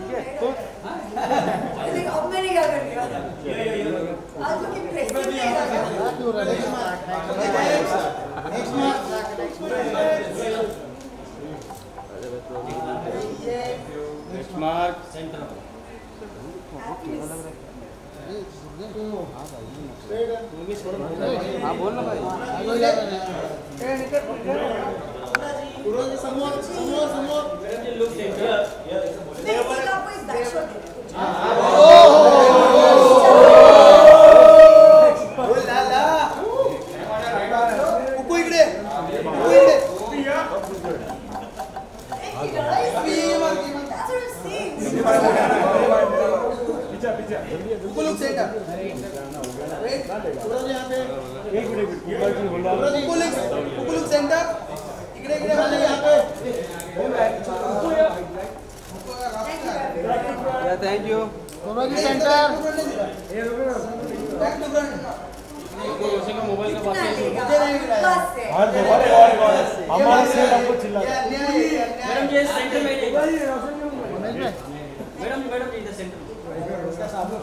है तो लेकिन अब मैंने क्या कर दिया आज तो कि प्रेसिडेंट नहीं था नेक्स्ट मार्क सेंटर हाँ बोल ना भाई समोर थैंक यू सेंटर मोबाइल का बात हमारा सीट हमको चिल्ला मैडम ये सेंटर में मैडम जी इधर सेंटर उसका सामने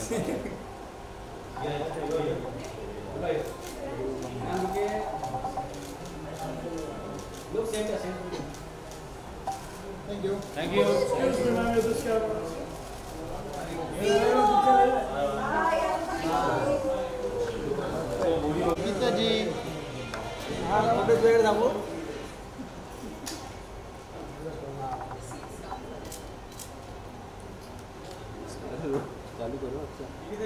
लोग centre thank you Geeta ji हाँ पेड़ दामो चालू करो अच्छा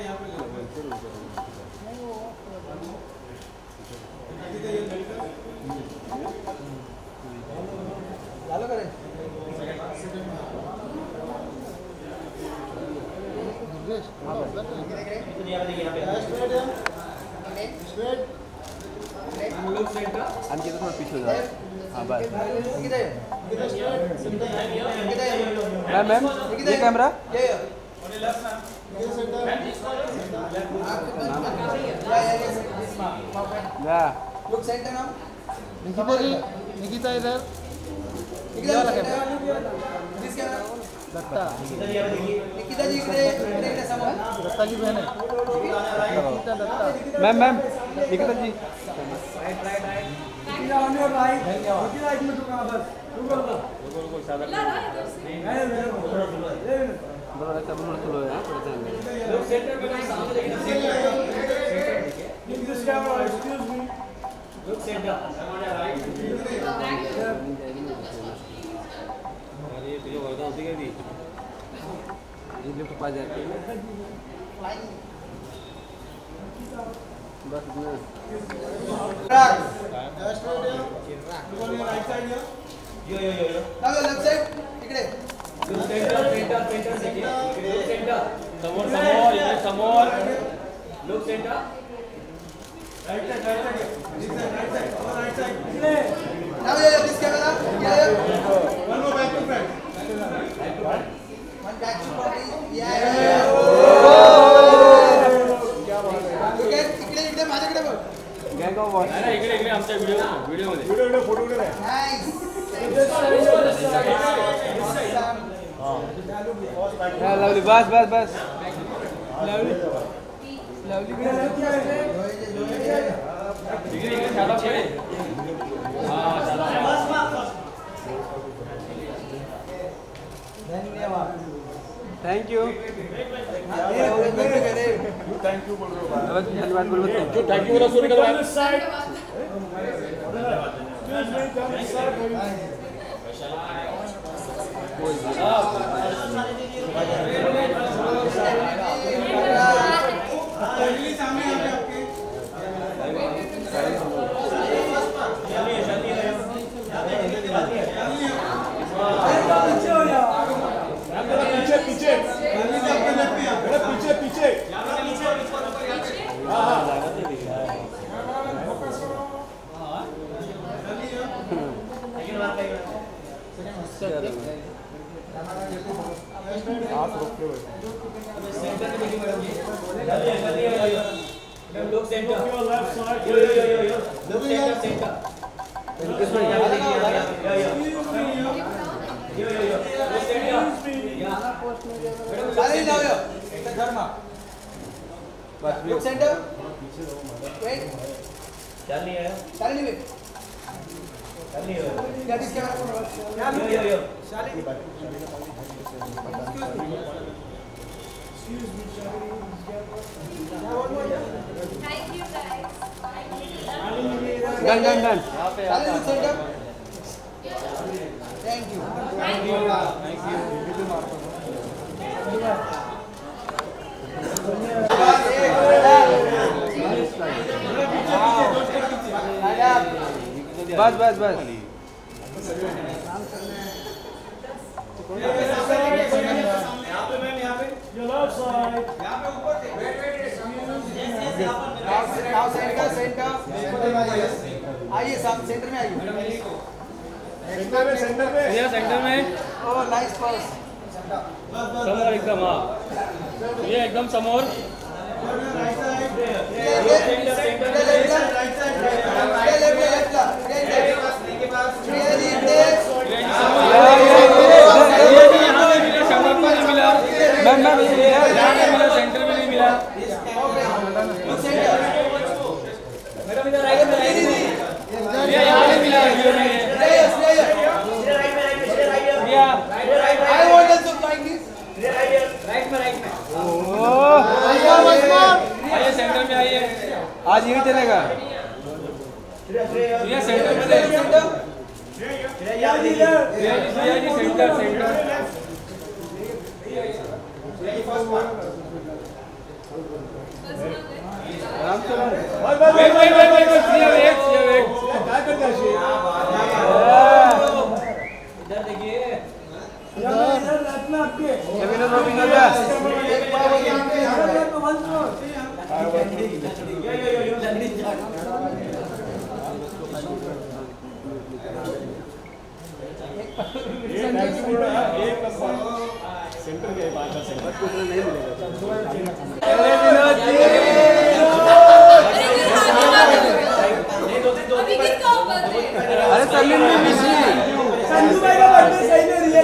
चालू करें आणखी थोड़ा पीछे हो जाओ हाँ बस मैम मैम ये कैमरा या लुक सेंटर नाम निकिता जी निकिता इधर दत्ता निकिता जी इकडे समोर दत्ता की बहन है निकिता दत्ता मैम मैम निकिता जी बस लेफ्ट साइड इकडे समोर समोर इकडे समोर look centre Now this camera. One more back to front. One back to front. Yeah. Look at इकडे माझ्याकडे बघ. गँग ऑफ वॉच नाही इकडे आमच्या व्हिडिओ मध्ये फोटो घे. Nice. हां लवली बस लवली इकडे चला पुढे हां चला धन्यवाद. थैंक यू थैंक यू बोल रहा हूं. धन्यवाद बोल जो थैंक यू बोला सुन कर पीछे आप रोकते हुए look centre Shalini now here. Dharma. बस Look center. Wait. शालिनी आया Shalini wait. शालिनी आया That is camera. Yo Shalini. Thank you guys. Done done done Shalini look center. Thank you. बस बस बस यहाँ पे मैम यहाँ पे Now center. आइए साहब सेंटर में आइए. भैया सेंटर में Oh nice pass. समोर एकदम हाँ ये एकदम समोर सेंटर में नहीं मिला आइए सेंटर में आइए आज यही चलेगा ये सेंटर में सेंटर सेंटर आराम से वेट इधर देखिए विनोद विनोद जा सेंटर के बाद सेंटर कुछ नहीं अभी किसका बर्थडे? अरे सलीम भी बिजी संजू भाई का बर्थडे सही में रियल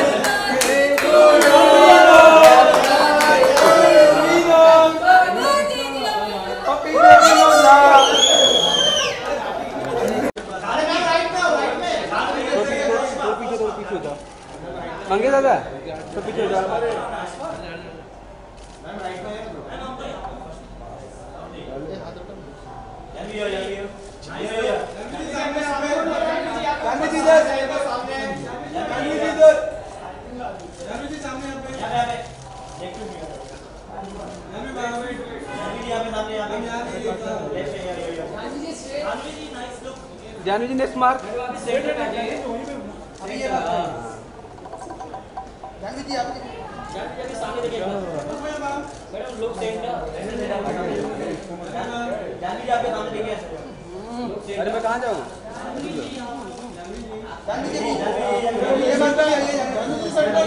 मंगे दादा तो पीछे जा जानू जी नेक्स्ट मार्क जानवी जी आप सामने देखिए मैडम लोग सेंटर जानवी जी आपके सामने देखिए अरे मैं कहाँ जाऊँ जानवी जी ये बात है ये जानवी जी सेंटर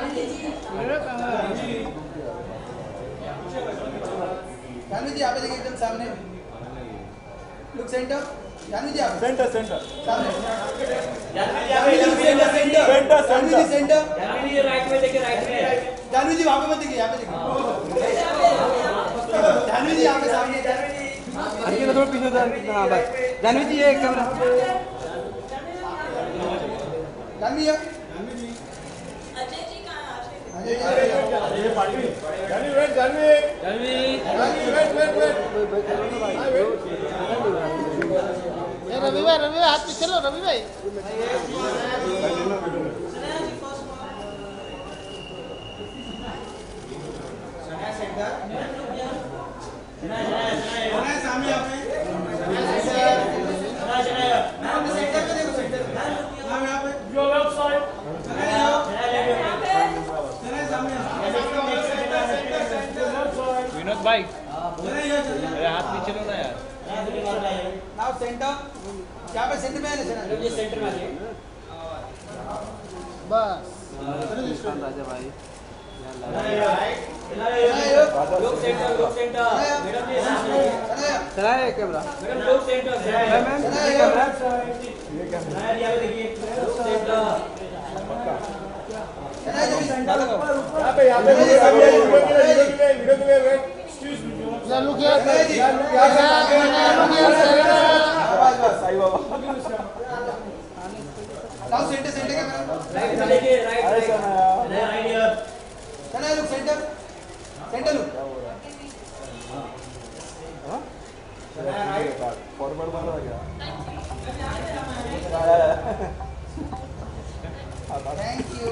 जानवी जी आप देखिए एकदम सामने लुक सेंटर जानवी जी आप सेंटर सेंटर सामने Janhvi ji Janhvi ji centre Janhvi ji centre Janhvi ji right में देखिए राइट में जानवी जी वहाँ पे मत देखिए यहाँ पे देखिए जानवी जी यहाँ पे सामने अंकित थोड़ा पीछे जा हाँ बस जानवी जी ये कैमरा जानवी जी अजय जी कहाँ हैं? अजय जी रवि भाई हाथ पीछे लो रवि भाई विनोद भाई अरे हाथ पीछे लो ना यार नाउ सेंटर क्या पे सेंटर में है ना ये सेंटर में आइए बस राजा भाई लोग सेंटर मैडम जी चला है camera madam look centre ma'am ये कैमरा यहाँ पे देखिए look centre centre centre centre क्या राइट में देखिए राइट अरे सर राइट हियर चला look centre centre look forward मारा क्या थैंक यू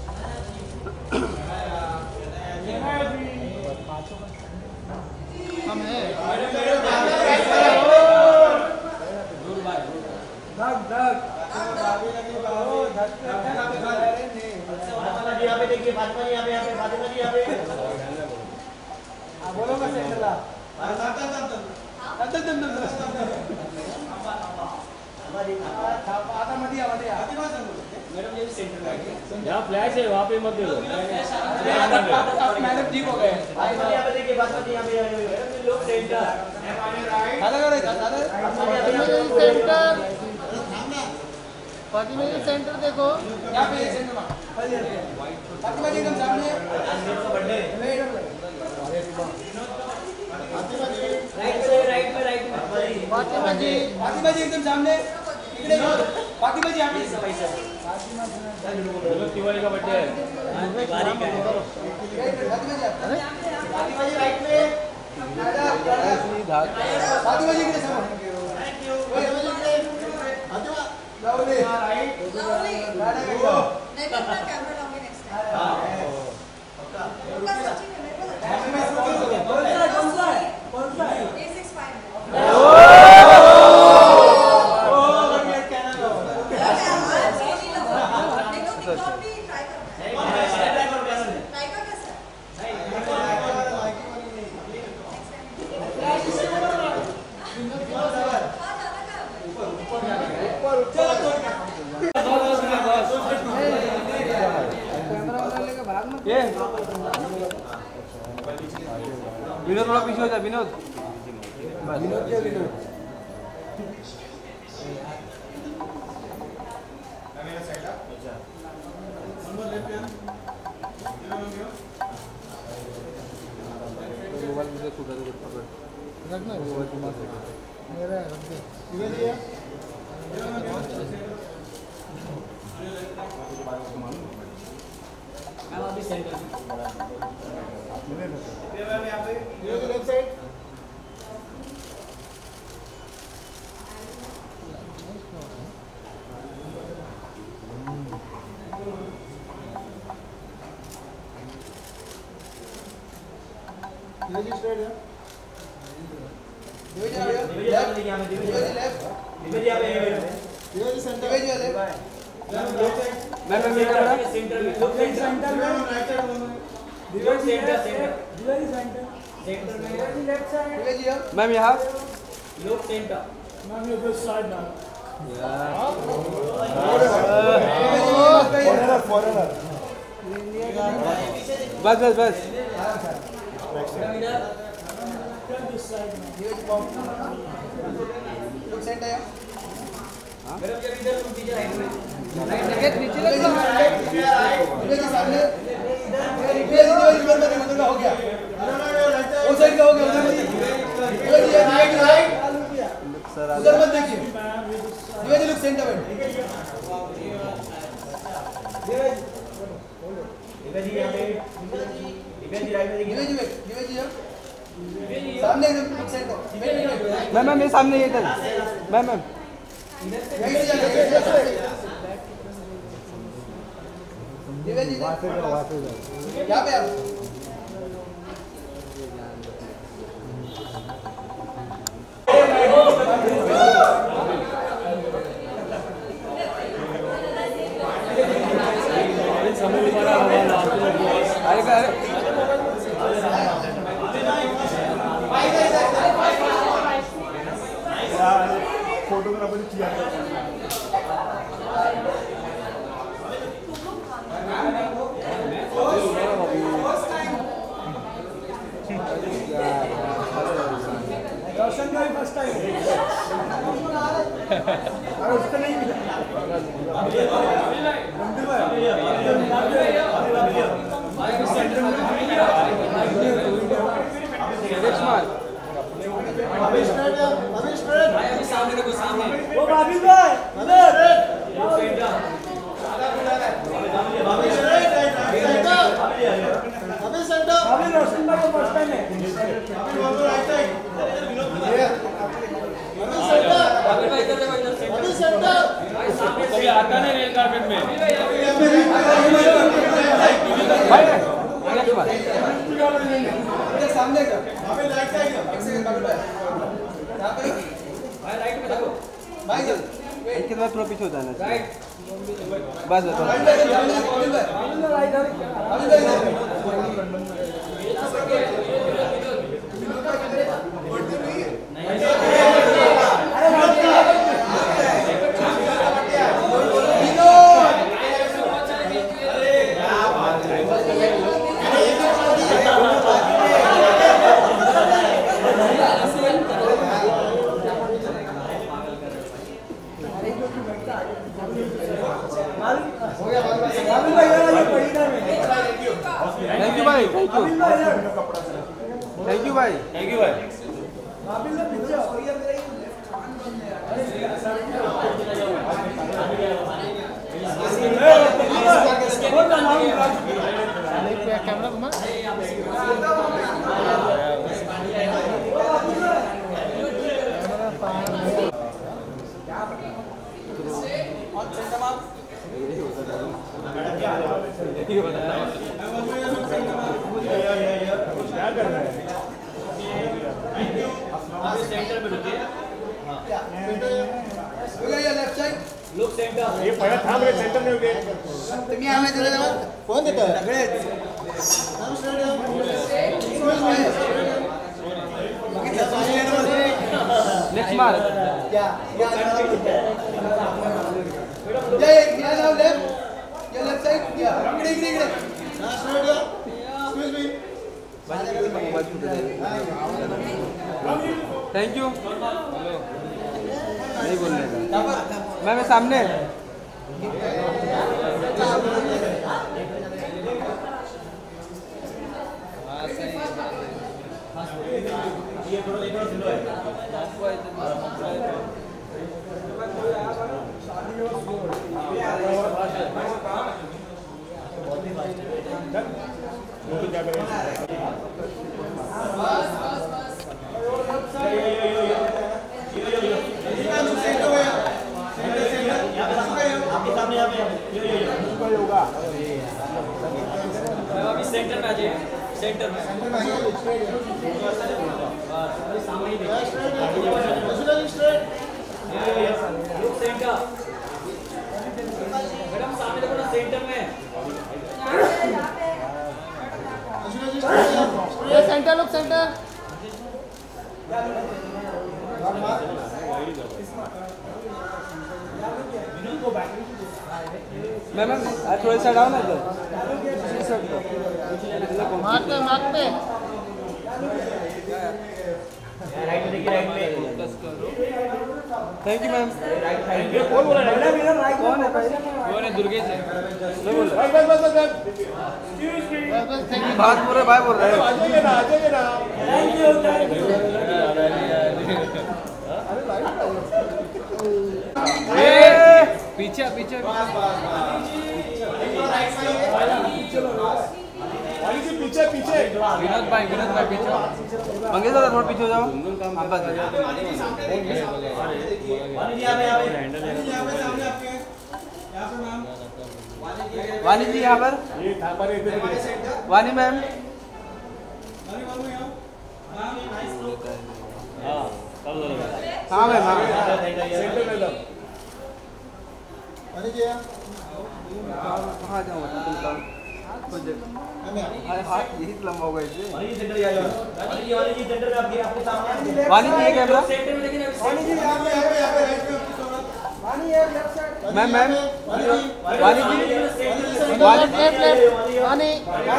हम है यहाँ पे देखिए फातिमा जी यहाँ पे फातिमा जी यहाँ पे बोलो मैं सेंटर ला आता मत मैडम ये सेंटर में यहाँ फ्लैश है वहाँ पे मत देखो मैडम जी हो गए फातिमा जी यहाँ पे देखिए फातिमा जी यहाँ पे मैडम लोग सेंटर दादा करे दादा सेंटर फातिमा जी सेंटर देखो यहाँ पे सेंटर में फातिमा जी एकदम सामने राइट में फातिमा जी एकदम सामने इकडे फातिमा जी यहाँ पे तिवारी का बर्थडे है फातिमा जी फातिमा जी राइट में फातिमा जी इकडे समोर Lovely. नहीं तो अपना कैमरा लाऊंगी नेक्स्ट टाइम उनका सचिन है मेरे को कौन सा है A65 विनोद थोड़ा पीछे हो जा विनोद विनोद क्या विनोद मोबाइल मुझे छूटा दे पकड़ रखना मेरा रख दे मैं अभी सेंटर लेफ्ट साइड ये स्ट्रेट है दिवेजी यहाँ पे लेफ्ट दिवेजी यहाँ पे दिवेजी सेंटर दिवेजी लेफ्ट मैं कैमरा सेंटर में लोग सेंटर में दिवेजी सेंटर सेंटर दिवेजी सेंटर सेंटर में लेफ्ट साइड दिवेजी अब मैम यहाँ लोग सेंटर मैम ये दिस साइड नाउ फॉरेनर बस बस बस लोग सेंटर है मैडम जब इधर तुम पीछे राइट में नीचे लगा दिवेजी सामने दिवेजी उधर का हो गया वो साइड का हो गया उधर दिवेजी राइट उधर मत देखिए दिवेजी लोग सेंटर में दिवेजी यहाँ पे दिवेजी राइट में देखिए दिवेजी सामने एकदम सेंटर मैम मेरे सामने ये इधर मैम यहीं से जाके दिवेजी यहाँ पे आप फोटोग्राफर किया दर्शन का फर्स्ट टाइम अरे उसका नहीं मिला मंदिर में भाई नेक्स्ट बार इधर सामने का अबे राइट साइड का एक सेकंड बाबू भाई यहां पे भाई राइट में देखो भाई इनके बाद थोड़ा पीछे हो जाना राइट बस बस राइट साइड सामने अभी भाई थैंक यू भाई थैंक यू भाई थैंक यू भाई कैमरा घुमा क्या कर रहा है सेंटर में रुकिए लेफ्ट साइड लुक सेंटर ये पहला था मेरे सेंटर में गए तुम्ही आम्ही दिले ना फोन देतो सगळेच नेक्स्ट मार या नाव लेफ्ट या लेफ्ट साइड या इकडे इकडे इकडे एक्सक्यूज मी थैंक यू नहीं बोलने का मैं सामने ये थोड़ा स्लो है क्या करें अभी सेंटर में आ जाइए सेंटर में सामने ही लुक सेंटर मैडम सामने देखो ना सेंटर में ये सेंटर लुक सेंटर मैम थोड़ा सा डाउन है इधर मार्क पे राइट में देखिए राइट में थैंक यू मैम कौन बोल रहा है कौन है भाई कौन है दुर्गेश है मैं बोल रहा बस बस थैंक यू बात बोल रहे भाई बोल रहे आ जाइए ना पीछे पीछे पीछे पीछे विनोद भाई पीछे मंगेश दादा थोड़ा पीछे हो जाओ हम बस वानी जी यहाँ पर ये था पर इधर वानी मैम हाँ मैम हाँ सेंटर में दम कहाँ जाऊँ हाथ यही लंबा होगा इसे वाली सेंटर आ जाओ वाली जी सेंटर में आपके आपके सामने वानी जी ये कैमरा सेंटर में देखिए वानी जी यहां पे राइट में वानी है लेफ्ट साइड मैम मैम वानी जी लेफ्ट लेफ्ट आने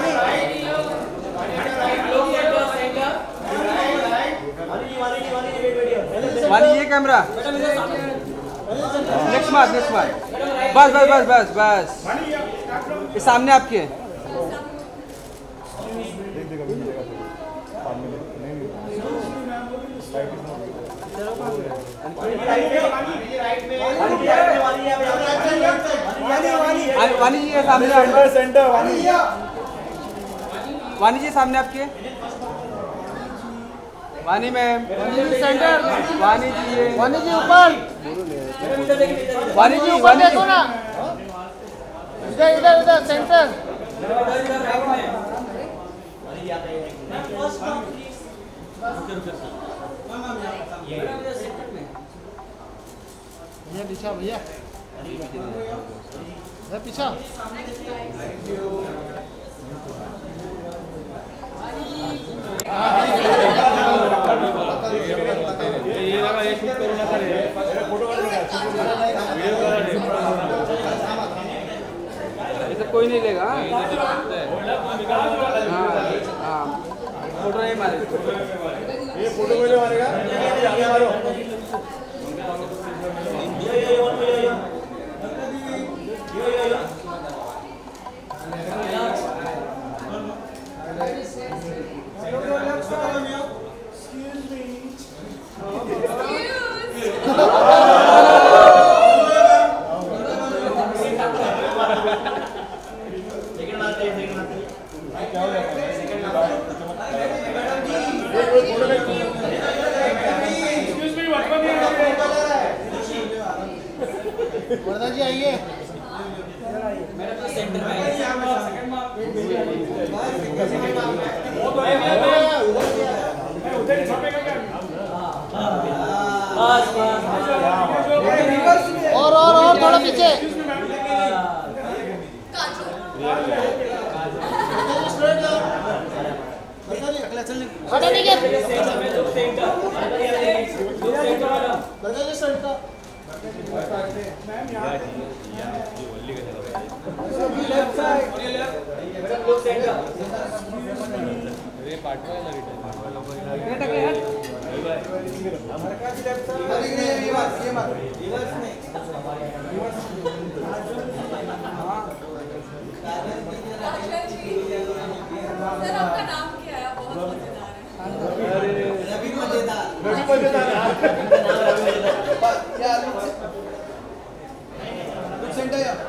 वानी ये कैमरा नेक्स्ट मार बस बस बस बस बस ये सामने आपके वानी जी ये सामने सेंटर वानी जी सामने आपके वानी मैम सेंटर वानी जी ये वानी जी ऊपर वानी जी ऊपर देखो ना इधर इधर इधर सेंटर भैया पीछा भैया पीछा ये लगा ये शूट करो ना करे फोटो वीडियो ये सब कोई नहीं लेगा। हाँ फोटो नहीं मारे, ये फोटो वीडियो मारेगा, आगे मारो। वरदा जी आइए। और थोड़ा पीछे। हटा नहीं सर आपका नाम क्या है? बहुत मजेदार है। रवि मजेदार सेंटर या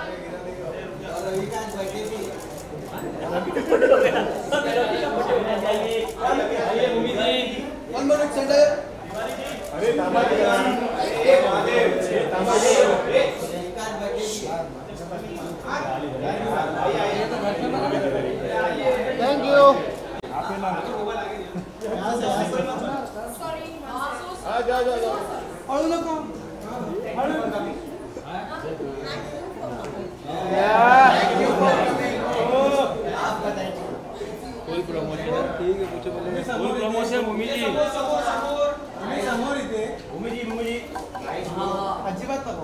वन मिनट सेंटर। अरे थैंक यू। सॉरी जा और नको फुल प्रमोशन ठीक है कुछ बोले फुल प्रमोशन भूमी जी समोर इथे भूमी जी अजिबात नको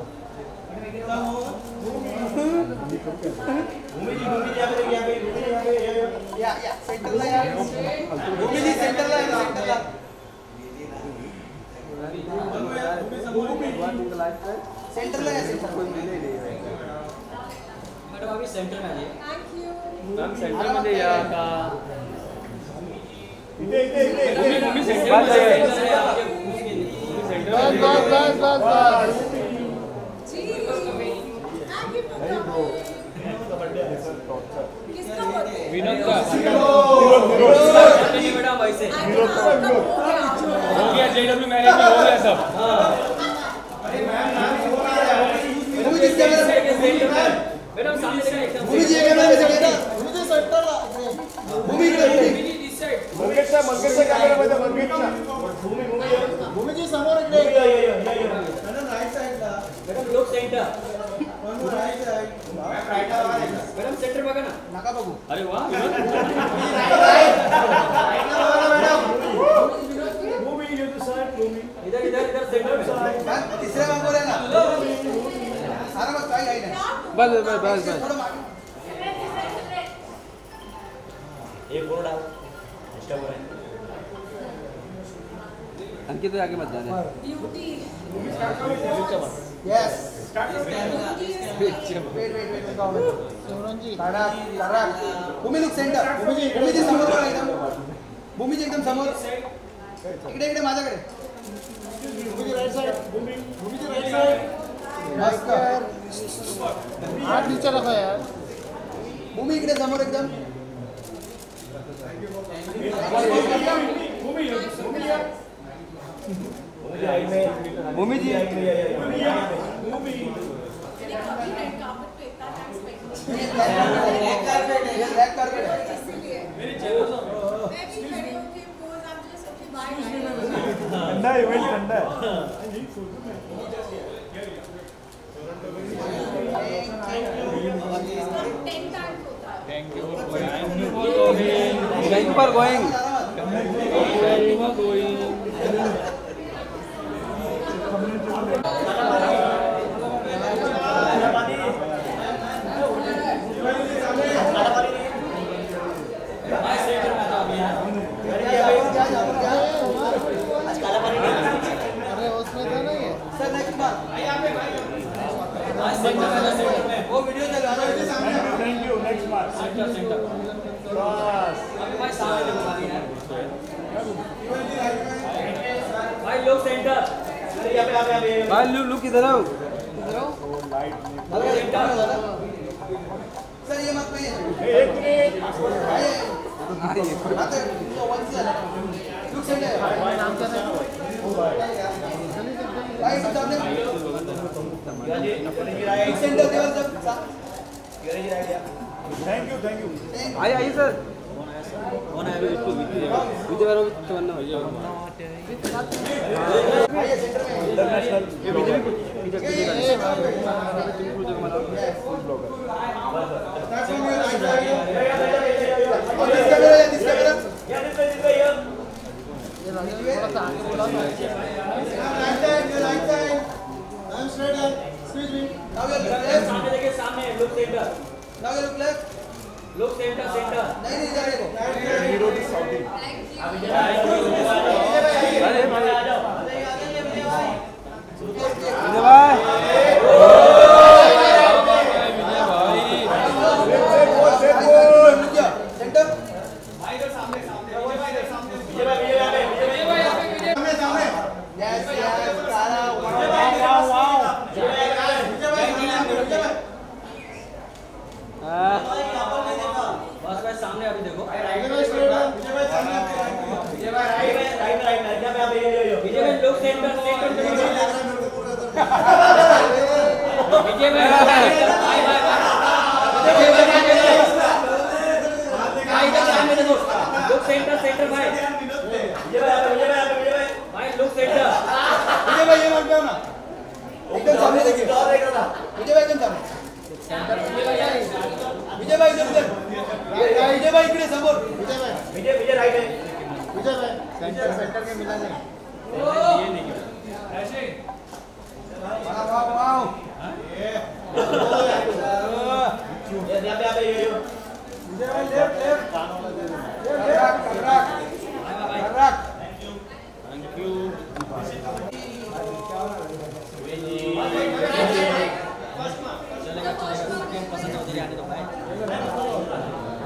या सेंटरला या भूमी जी सेंटरला या सेंटरला सेंटरला या सेंटर कोई मिले नहीं। मैडम अभी सेंटर में आइए। Thank you. मैम सेंटर मध्ये या का इथे भूमी सेंटर बस मध्ये है। बस बस बस बस बस। जी थैंक यू फॉर किसका बर्थडे? विनोद का नहीं बेटा वैसे हो गया जेडब्ल्यू मैरिज में हो गया सब। भूमी जी कैमरा मैडम सामने से एकदम भूमी जी कैमरा में चले ना भूमी जी सेंटरला भूमी इकडे दिस साइड मंगेशच्या कॅमेरा मध्ये मंगेशच्या भूमी जी समोर इकडे मॅडम राईट साइडला madam look centre right side madam centre बघा ना नका बघू अरे वाह भूमी यू टू साइड भूमी इधर इधर इधर सेंटर में तिसऱ्या मागोर आहे ना सारा मग काही आहे ना बस बस बस बस थोडं मागे एक बोर्ड आओ एक्स्ट्रा बोर्ड अंकित तो आगे मत जाने। Beauty yes wait wait Simran ji Tara Bhumi look centre भूमी जी समोर बघा एकदम भूमी जी एकदम समोर इकडे माझ्याकडे भूमी जी राइट साइड भूमी जी राइट साइड मस्त हाथ नीचे रखो यार। भूमी इकडे समोर एकदम भूमि जी कभी रेड कार्पेट पे इतना time spend black carpet carpet है इसलिए मैं भी खड़ी हूँ कि पोज आप जो सबकी बाय ठंडा है इवेंट ठंडा है Thank you for thank you for going अरे उसमें था ना ये सर नेक्स्ट बार वो वीडियो चल रहा है सामने थैंक यू नेक्स्ट मार्च भाई लोग सेंटर भाई लुक इधर आओ सर ये मत पे एक मिनट आते वन से लुक सेंटर नाम क्या था भाई सामने लुक सेंटर देवर सब थैंक यू आइए सर विजय बारो चवन्ना आइए सेंटर में इंटरनेशनल ये विजय और दिस कैमरा ये थोड़ा सा आगे बोला था right side I am straight excuse me now you look left सामने देखिए सामने look centre now you look left look centre centre नहीं जा रहे को हीरो दी साउथी अरे भाई आ जाओ विजय भाई centre yes yes Sara wow wow बस भाई सामने अभी देखो विजय भाई लुक सेंटर सेंटर विजय भाई लुक सेंटर सेंटर भाई भाई लुक सेंटर विजय भाई ये मत जाओ ना एकदम सामने देखिए विजय भाई एकदम सामने विजय भाई इधर विजय भाई इकडे समोर विजय राइट है विजय भाई सेंटर के मिला नहीं वाओ वाओ विजय भाई लेफ्ट लेफ्ट रख Thank you. चलेगा पसंद उधर आने दो भाई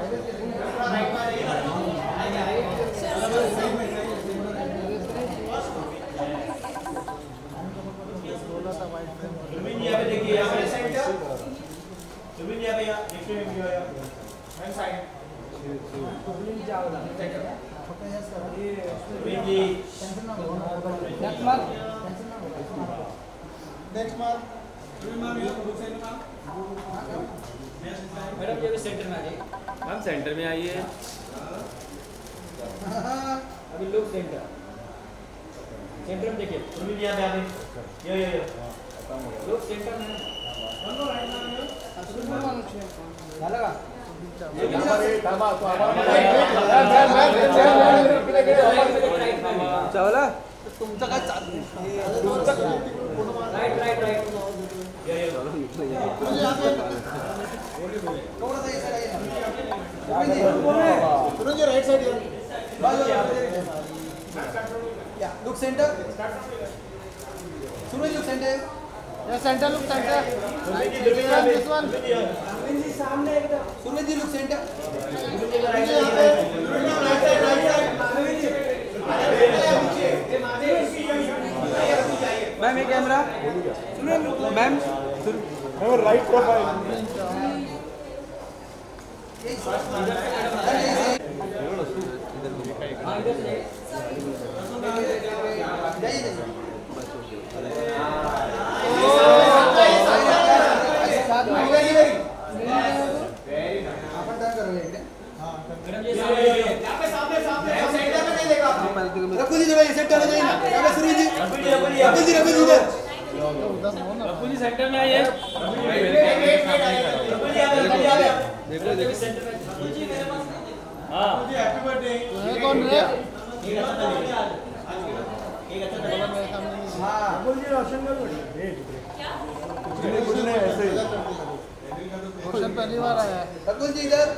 बोला था वाइट नेक्स्ट मार्क मैडम ये भी सेंटर में आ जाइए मैम सेंटर में आइए अभी लुक सेंटर सेंटर में देखिए लुक सेंटर में झालं का चावला तुमचं काय चाललंय राइट राइट राइट थोड़ा सा ऐसा रहिए सूरज राइट साइड या look centre Suraj look centre या centre look centre this one Suraj ji look centre ma'am ये कैमरा मैम राइट प्रोफाइल हाँ इधर से आपण काय करूया रकुल जी थोड़ा सेट करना चाहिए ना। यहाँ पे सुनील जी, रकुल जी इधर। रकुल जी सेंटर में आइए। हाँ कौन है? रोशन पहली बार आया है। रकुल जी इधर।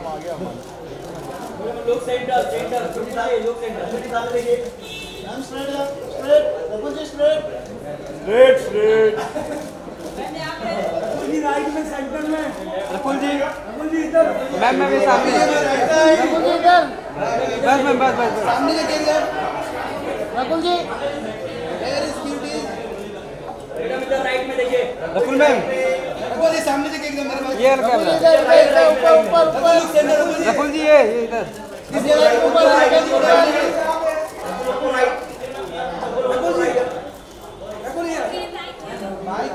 लोग सेंटर लोग सेंटर देखिए स्ट्रेट राइट में सेंटर में रकुल जी इधर मैम मैं भी सामने रकुल जी इधर। बस मैम बस सामने देखिए इधर। Rakul ji Where is beauty? इधर राइट में देखिए रकुल मैम रकुल जी सामने देखिए एकदम मेरे पास। ये रखा रकुल जी है इधर ऊपर ऊपर ऊपर सेंटर रकुल जी। रकुल जी ये इधर इस जगह के ऊपर रकुल जी बाइक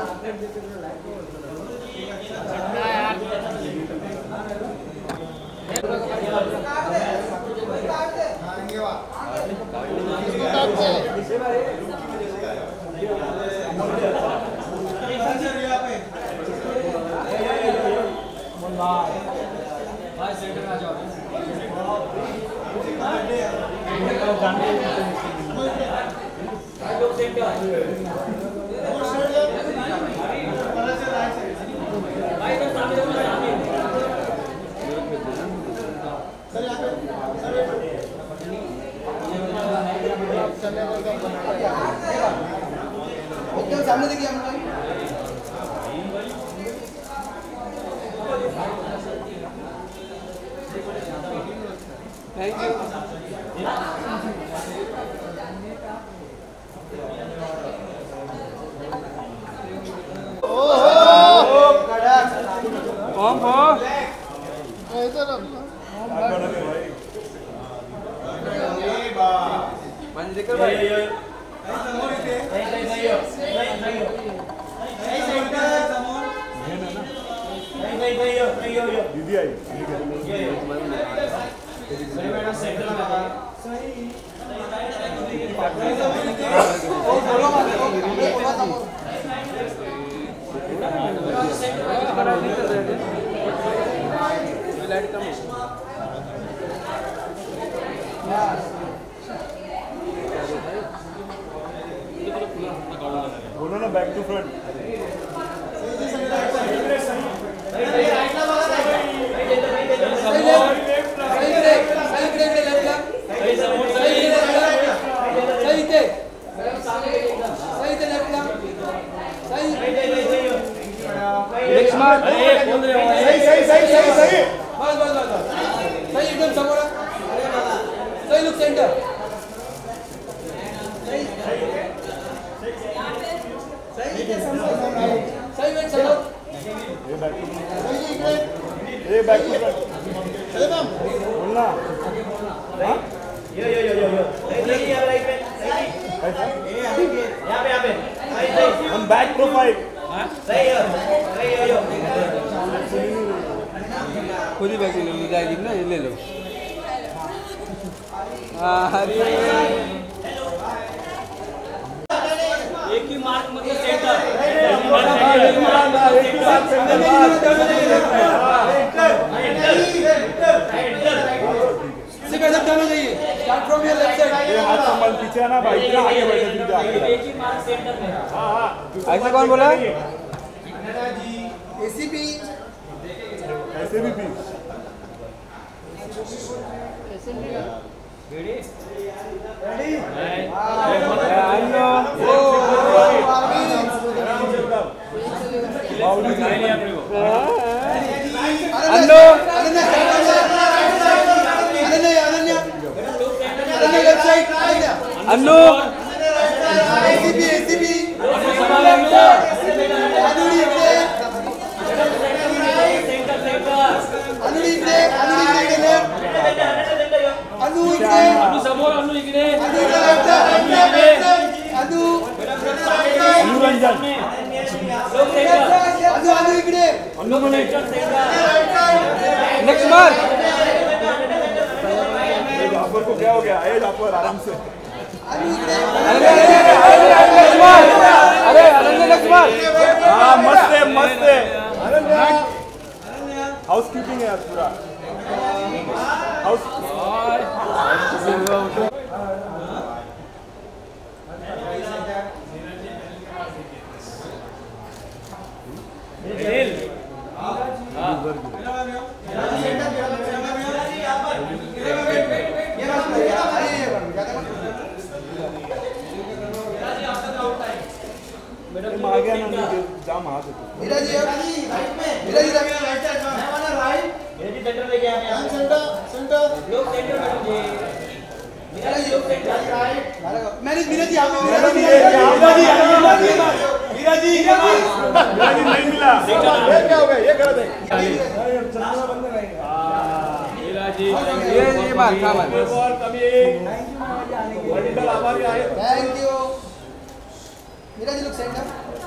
एकदम सामने देखिए हम लोग। थैंक यू कौन हो इधर मंजलिकर भाई दीदी आई लाइट कम बोलो ना back to front next mark बोल रहे हो सही सही एकदम समोर सही लुक सेंटर सही वेट समोर ये बैक टू फ्रंट बोलना हम बैक प्रोफाइल खुद ही बैग ले लो जाएगी ना ये ले लो अरे एक ही मार्क मतलब सेंटर जाना चाहिए start from your left side ये हाथ संभाल पीछे आना भाई इतना आगे बैठे फिर आगे एक ही मार्क सेंटर में हां ऐसा कौन बोला एसीपी ऐसे भी पी अन्नो लेफ्ट साइड अन्नो एसीपी एसीपी अनुडी इकडे अनु इकडे अनु समोर अनु इकडे अनु इकडे अनु अनुरंजन अनु इकडे नेक्स्ट मार्क जाफर को क्या हो गया? आए जाफर आराम से। अरे अनन्या कुमार हाँ मस्त है मस्त है। हाउस कीपिंग है यार पूरा हाउस। आगे ना जाम हाथ मीरा जी मीरा जी राइट साइड में मैं वाला राइट मीरा जी सेंटर लेके आ सेंटर सेंटर लोग सेंटर में मीरा जी लोग सेंटर राइट मैंने मीरा जी आप मीरा जी नहीं मिला ये क्या हो गया? ये गलत है। मीरा जी ये बात था बात। और कभी वर्टिकल आभारी आए। थैंक यू मीरा जी लोग सेंटर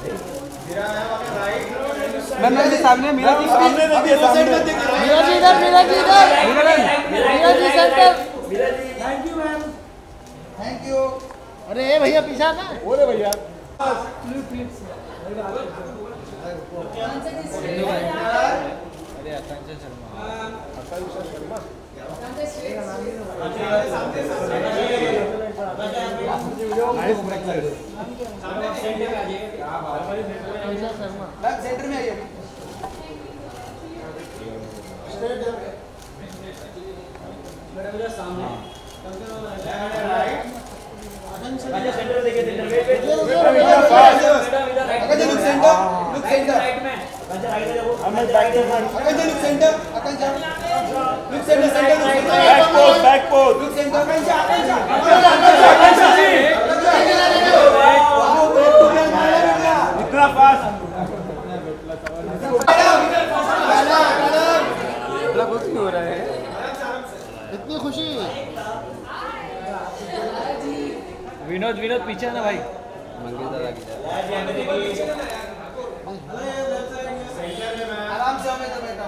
मैम जी सामने मीरा जी सामने देखिए सामने मीरा जी इधर, मीरा जी इधर, Meera ji centre. Thank you ma'am thank you. अरे भैया पीछा ना। बोले भैया सेंटर में आइए। सेंटर देखिए सेंटर वेट अकंज लुक सेंटर लुक सेंटर हमें बैक टू फ्रंट अकंज लुक सेंटर अकंज look centre centre back post look centre अकंज इतना फास्ट इतना कुछ नहीं हो रहा है। इतनी खुशी। विनोद विनोद पीछे है ना भाई। आराम से हमें तो बैठा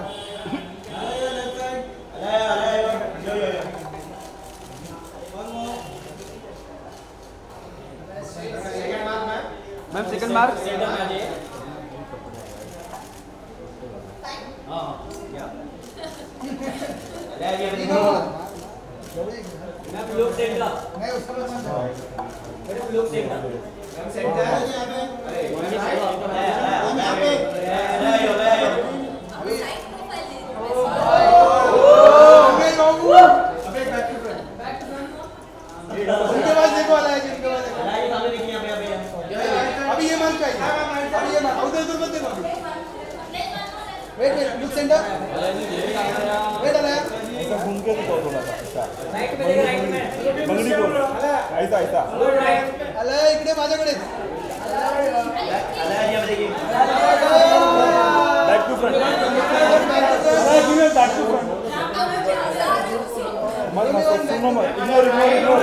मैम सेकंड मार्क मैं उसको लोग सेंटर उनके पास देखो अलाय जी उनके पास अभी ये मार्क चाहिए अभी ये मार्क उधर उधर मत देखो wait wait look centre wait अलाय ऐसा घूम के दिखाओ थोड़ा सा राइट में देखो राइट में मंगनी को ऐसा ऐसा अलाय इकडे माझ्याकडे back to front back to front मत मत सुनो मत इग्नोर इग्नोर इग्नोर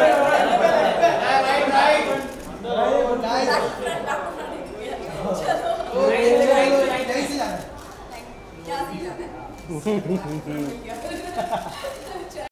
यहीं से जाना है क्या सीन है